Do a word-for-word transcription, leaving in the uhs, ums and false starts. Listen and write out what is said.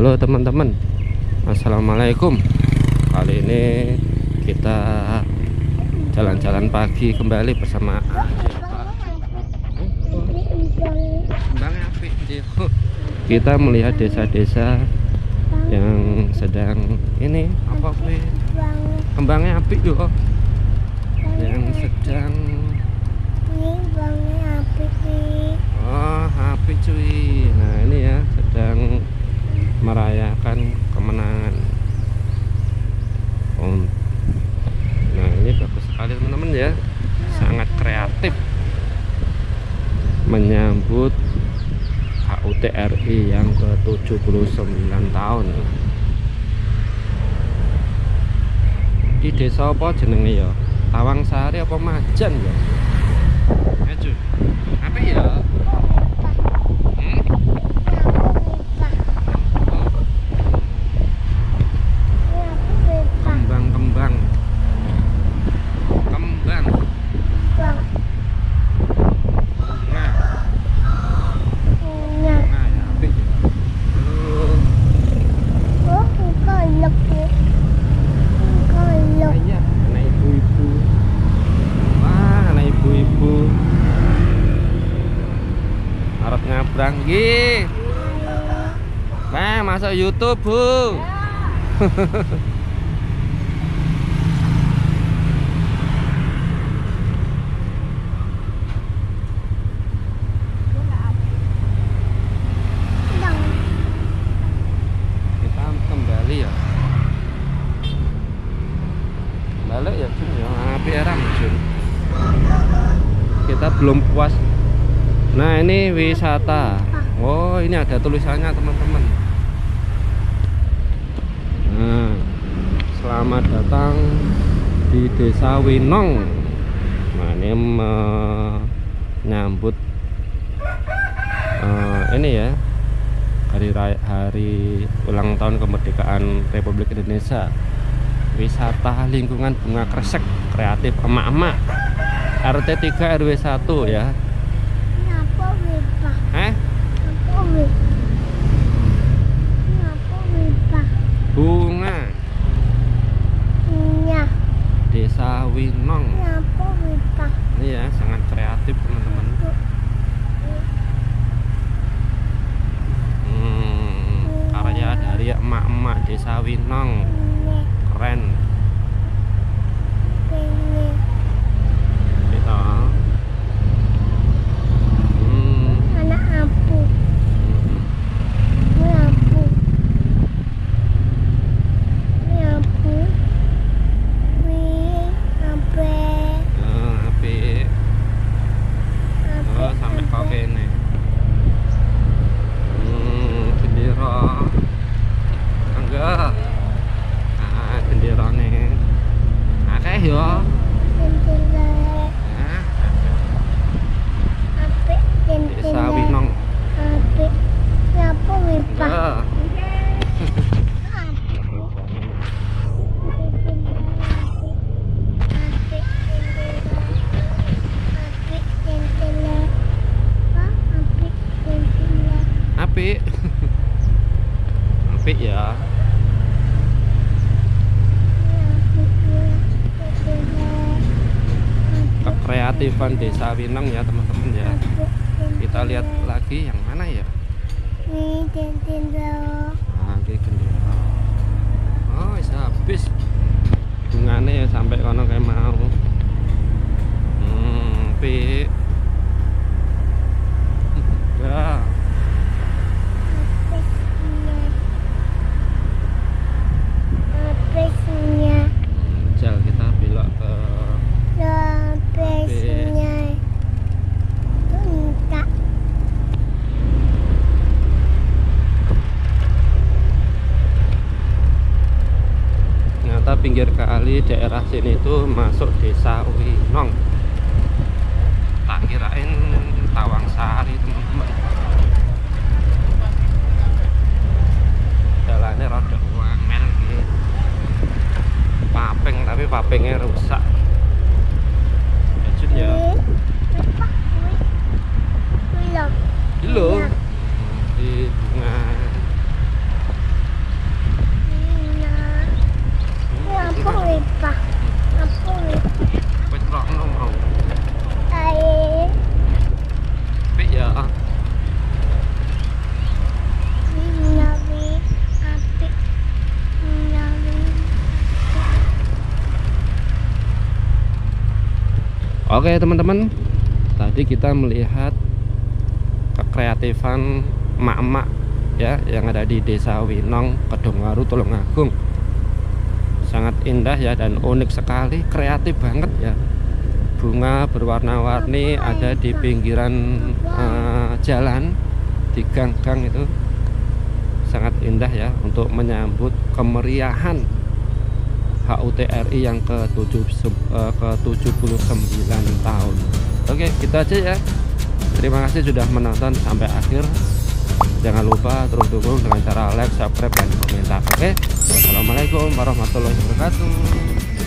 Halo teman-teman, assalamualaikum. Kali ini kita jalan-jalan pagi kembali bersama kita melihat desa-desa yang sedang ini apa gue kembangnya api yuk, yang sedang oh api cuy. Nah ini ya sedang merayakan kemenangan. Oh, nah ini bagus sekali teman-teman ya, sangat kreatif menyambut H U T R I yang ke tujuh puluh sembilan tahun. Di desa apa jenenge ya? Tawangsari apa Majan ya? Ayo, apa ya? Hmm? Kembang-kembang, kembang. Nah, nah ya, apa ya? Oh, kolok ya. Kolok. Iya, anak ibu-ibu. Wah, anak ibu-ibu. Harap nyabrang gih. Nah, masuk YouTube, Bu. Kita kembali ya. Balik ya, Jun ya. Api eram, Jun. Kita belum puas. Nah, ini wisata. Oh, ini ada tulisannya, teman-teman. Nah, selamat datang di Desa Winong. Nah, ini menyambut uh, ini ya hari raya, hari ulang tahun kemerdekaan Republik Indonesia. Wisata lingkungan bunga kresek kreatif emak-emak R T tiga R W satu ya. Eh? Bunga. Iya. Desa Winong. Ini ya sangat kreatif teman-teman. Hmm, karya dari emak-emak Desa Winong. Keren. Kita. Hmm. Anak apu. Ini apu. Ini apu. Wih, ape. Oh, ape. Oh, sampai kau kene. Hmm, bendera. Enggak. Ah, bendera nih. Akeh yo. Bendera. Hah? Ape Desa Winong. Ape. Ngapa wipah? Api. Api ya. Kekreatifan Desa Winong ya teman-teman ya. Kita lihat lagi yang mana ya? Ini gendera. Nah, ini gendera. Oh, bisa habis bunganya ya sampai kono kayak mau. Hmm, pi. Ya. Jal kita belok ke lapesnya. Tuntak. Ternyata pinggir kali daerah sini itu masuk Desa Winong. Tak kirain Tawangsari teman-teman. Jalannya rada wangel gitu. Papeng tapi papengnya rusak. Jun ya. Halo. Di bunga Oke teman-teman, tadi kita melihat kekreatifan emak-emak ya yang ada di Desa Winong, Kedungwaru, Tulungagung. Sangat indah ya dan unik sekali, kreatif banget ya. Bunga berwarna-warni ada di pinggiran uh, jalan, di gang-gang itu sangat indah ya untuk menyambut kemeriahan H U T R I yang ke tujuh puluh sembilan tahun. Oke, gitu aja ya. Terima kasih sudah menonton sampai akhir. Jangan lupa terus dukung dengan cara like, subscribe, dan komentar. Oke, wassalamualaikum warahmatullahi wabarakatuh.